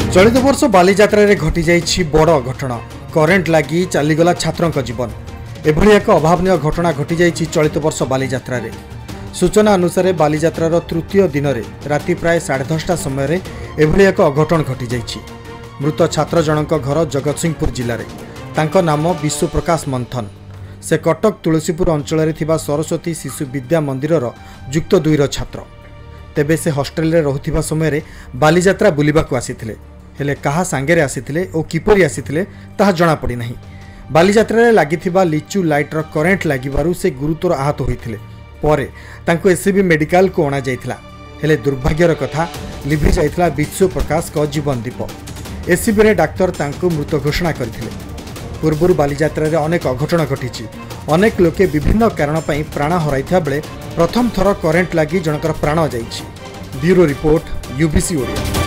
चलित वर्ष बालीजात्रा रे घटी जाइछि बड़ घटना। करेन्ट लगी चलीगला छात्रों जीवन। एभली एक अभावनीय घटना घटी जाइछि चलित वर्ष बालीजात्रा रे। सूचना अनुसार बालीजात्रार तृतीय दिन में राति प्राय 10:30 समय एभली एक अघटन घटी जाइछि। मृत छात्र जनक घर जगतसिंहपुर जिले में। तांको नाम विश्वप्रकाश मंथन। से कटक तुलसीपुर अंचल में सरस्वती शिशु विद्या मंदिर युक्त 2 छात्र। तेबे से हॉस्टेल रे रहुथिबा समय बालीजात्रा बुलिबाकू आसीथिले। हेले कहा सांगेरे आसीथिले ओ किपरि आसीथिले ताहा जणा पड़ी नाही। बालीजात्रा रे लागिथिबा लिचु लाइटर करेन्ट लागिबारु से गुरुतर आहत होइथिले। परे तांको एससीबी मेडिकल को अणा जाइथिला। हेले दुर्भाग्यर कथा लिभि जाइथिला विश्वप्रकाश का जीवन दीप। एससीबी रे डाक्टर तांको मृत घोषणा करथिले। पूर्व बालीजात्रा रे अनेक अघटन घटिछि। अनेक लोके विभिन्न कारण पई प्राण हराइथिबा बेले प्रथम थर करेन्ट लागि जनकर प्राण जाइछि। Bureau report, UBC Odia.